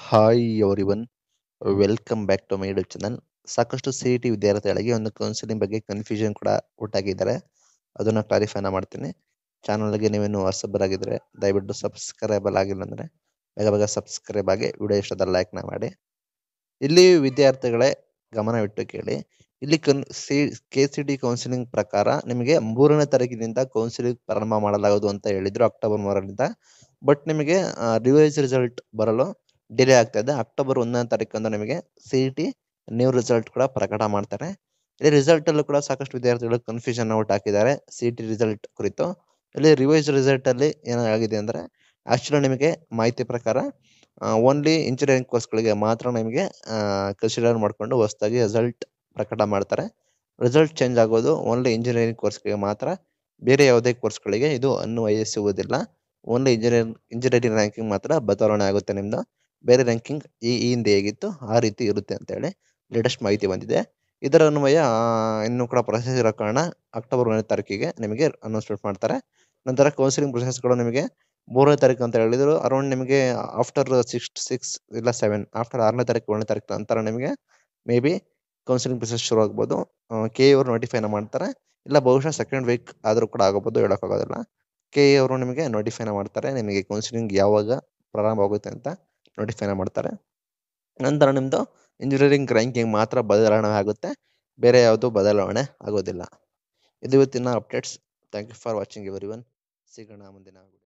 Hi everyone, welcome back to my YouTube channel. ಸಾಕಷ್ಟು CET ವಿದ್ಯಾರ್ಥಿಗಳಿಗೆ ಒಂದು ಕೌನ್ಸಿಲಿಂಗ್ ಬಗ್ಗೆ ಕನ್ಫ್ಯೂಷನ್ ಕೂಡ ಉಂಟಾಗಿದ್ದಾರೆ. ಅದನ್ನು ಕ್ಲಾರಿಫೈನ ಮಾಡ್ತೀನಿ. ಚಾನಲ್ಗೆ ನೀವೇನು ಹೊಸಬರಾಗಿದ್ದರೆ ದಯವಿಟ್ಟು ಸಬ್ಸ್ಕ್ರೈಬಲ್ ಆಗಿಲ್ಲ ಅಂದರೆ ಬೇಗ ಬೇಗ ಸಬ್ಸ್ಕ್ರೈಬ್ ಆಗಿ ವಿಡಿಯೋ ಇಷ್ಟದ ಲೈಕ್ನ ಮಾಡಿ. ಇಲ್ಲಿ ವಿದ್ಯಾರ್ಥಿಗಳೇ ಗಮನವಿಟ್ಟು ಕೇಳಿ. ಇಲ್ಲಿ KCET ಕೌನ್ಸಿಲಿಂಗ್ ಪ್ರಕಾರ ನಿಮಗೆ 3ನೇ ತಾರೀಕಿನಿಂದ ಕೌನ್ಸಿಲಿಂಗ್ ಪ್ರಾರಂಭ ಮಾಡಲಾಗುವುದು ಅಂತ ಹೇಳಿದ್ರು, ಅಕ್ಟೋಬರ್ 3ರಿಂದ. ಬಟ್ ನಿಮಗೆ ರಿವೈಸ್ ರಿಸಲ್ಟ್ ಬರಲು ಡಿಲೇ ಆಗ್ತಾ ಇದೆ. ಅಕ್ಟೋಬರ್ 1ನೇ ತಾರೀಕಂದು ನಿಮಗೆ CET ನ್ಯೂ ರಿಸಲ್ಟ್ ಕೂಡ ಪ್ರಕಟ ಮಾಡ್ತಾರೆ. ಇಲ್ಲಿ ರಿಸಲ್ಟ್ ಅಲ್ಲೂ ಕೂಡ ಸಾಕಷ್ಟು ವಿದ್ಯಾರ್ಥಿಗಳು ಕನ್ಫ್ಯೂಷನ್ ಔಟ್ ಹಾಕಿದ್ದಾರೆ CET ರಿಸಲ್ಟ್ ಕುರಿತು. ಇಲ್ಲಿ ರಿವೈಸ್ ರಿಸಲ್ಟ್ ಅಲ್ಲಿ ಏನಾಗಿದೆ ಅಂದರೆ, ಆಕ್ಚುಲಿ ನಿಮಗೆ ಮಾಹಿತಿ ಪ್ರಕಾರ ಓನ್ಲಿ ಇಂಜಿನಿಯರಿಂಗ್ ಕೋರ್ಸ್ಗಳಿಗೆ ಮಾತ್ರ ನಿಮಗೆ ಕನ್ಸಿಡರ್ ಮಾಡಿಕೊಂಡು ಹೊಸದಾಗಿ ರಿಸಲ್ಟ್ ಪ್ರಕಟ ಮಾಡ್ತಾರೆ. ರಿಸಲ್ಟ್ ಚೇಂಜ್ ಆಗೋದು ಓನ್ಲಿ ಇಂಜಿನಿಯರಿಂಗ್ ಕೋರ್ಸ್ಗಳಿಗೆ ಮಾತ್ರ, ಬೇರೆ ಯಾವುದೇ ಕೋರ್ಸ್ಗಳಿಗೆ ಇದು ಅನ್ವಯಿಸುವುದಿಲ್ಲ. ಓನ್ಲಿ ಇಂಜಿನಿಯರಿಂಗ್ ರ್ಯಾಂಕಿಂಗ್ ಮಾತ್ರ ಬದಲಾವಣೆ ಆಗುತ್ತೆ ನಿಮ್ಮದು. ಬೇರೆ ರ್ಯಾಂಕಿಂಗ್ ಈ ಹಿಂದೆ ಹೇಗಿತ್ತು ಆ ರೀತಿ ಇರುತ್ತೆ ಅಂತೇಳಿ ಲೇಟೆಸ್ಟ್ ಮಾಹಿತಿ ಬಂದಿದೆ. ಇದರ ಅನ್ವಯ ಇನ್ನೂ ಕೂಡ ಪ್ರೊಸೆಸ್ ಇರೋ ಕಾರಣ ಅಕ್ಟೋಬರ್ 1ನೇ ತಾರೀಕಿಗೆ ನಿಮಗೆ ಅನೌನ್ಸ್ಮೆಂಟ್ ಮಾಡ್ತಾರೆ. ನಂತರ ಕೌನ್ಸಿಲಿಂಗ್ ಪ್ರೊಸೆಸ್ಗಳು ನಿಮಗೆ 3ನೇ ತಾರೀಕು ಅಂತ ಹೇಳಿದ್ರು. ಅರೌಂಡ್ ನಿಮಗೆ ಆಫ್ಟರ್ 6 ಇಲ್ಲ 7 ಆಫ್ಟರ್ 6ನೇ ತಾರೀಕು 1ನೇ ತಾರೀಕು ನಂತರ ನಿಮಗೆ ಮೇ ಬಿ ಕೌನ್ಸಿಲಿಂಗ್ ಪ್ರೊಸೆಸ್ ಶುರು ಆಗ್ಬೋದು. KE ಅವರು ನೋಟಿಫೈನ ಮಾಡ್ತಾರೆ, ಇಲ್ಲ ಬಹುಶಃ ಸೆಕೆಂಡ್ ವೀಕ್ ಆದರೂ ಕೂಡ ಆಗೋಬೋದು, ಹೇಳೋಕ್ಕಾಗೋದಿಲ್ಲ. KE ಅವರು ನಿಮಗೆ ನೋಟಿಫೈನ ಮಾಡ್ತಾರೆ, ನಿಮಗೆ ಕೌನ್ಸಿಲಿಂಗ್ ಯಾವಾಗ ಪ್ರಾರಂಭ ಆಗುತ್ತೆ ಅಂತ ನೋಟಿಫೈನ ಮಾಡ್ತಾರೆ. ನಂತರ ನಿಮ್ಮದು ಇಂಜಿನಿಯರಿಂಗ್ ರ್ಯಾಂಕಿಂಗ್ ಮಾತ್ರ ಬದಲಾವಣೆ ಆಗುತ್ತೆ, ಬೇರೆ ಯಾವುದೂ ಬದಲಾವಣೆ ಆಗೋದಿಲ್ಲ. ಇದು ಇವತ್ತಿನ updates. Thank you for watching everyone. ಸಿಗೋಣ ಮುಂದಿನ